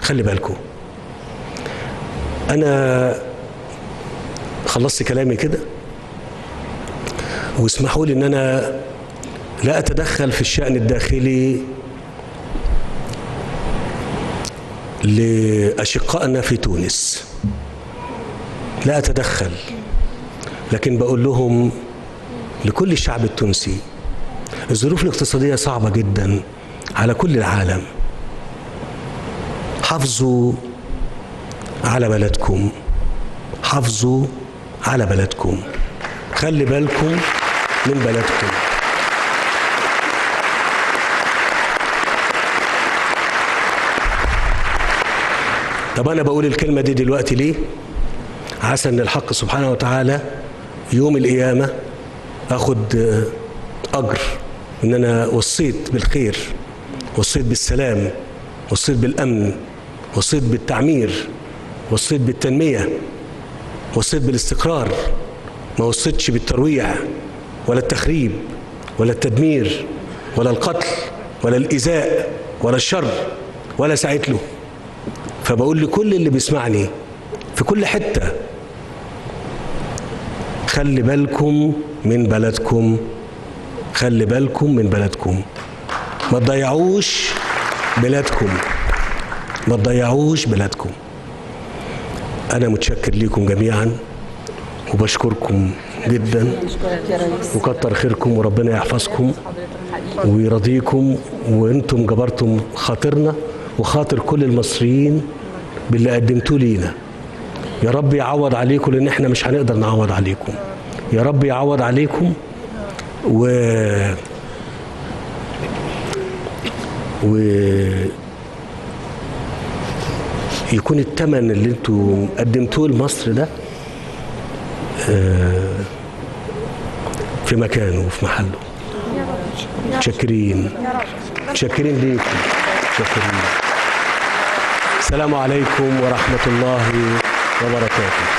خلي بالكم. أنا خلصت كلامي كده، واسمحوا لي إن أنا لا أتدخل في الشأن الداخلي لأشقائنا في تونس، لا أتدخل، لكن بقول لهم لكل الشعب التونسي الظروف الاقتصادية صعبة جدا على كل العالم. حافظوا على بلدكم، حافظوا على بلدكم، خلي بالكم من بلدكم. طب أنا بقول الكلمة دي دلوقتي ليه؟ عسى أن الحق سبحانه وتعالى يوم القيامة أخد أجر إن أنا وصيت بالخير، وصيت بالسلام، وصيت بالأمن، وصيت بالتعمير، وصيت بالتنمية، وصيت بالاستقرار، ما وصيتش بالترويع ولا التخريب ولا التدمير ولا القتل ولا الإيذاء ولا الشر ولا سعيت له. فبقول لكل اللي بيسمعني في كل حتة خلي بالكم من بلدكم، خلي بالكم من بلدكم، ما تضيعوش بلادكم، ما تضيعوش بلادكم. أنا متشكر ليكم جميعا وبشكركم جدا، وكتر خيركم وربنا يحفظكم ويرضيكم، وانتم جبرتم خاطرنا وخاطر كل المصريين باللي قدمتوه لينا. يا رب يعوض عليكم، لان احنا مش هنقدر نعوض عليكم. يا رب يعوض عليكم يكون الثمن اللي انتوا قدمتوه لمصر ده في مكانه وفي محله. متشكرين، متشكرين ليكم، متشكرين. السلام عليكم ورحمة الله وبركاته.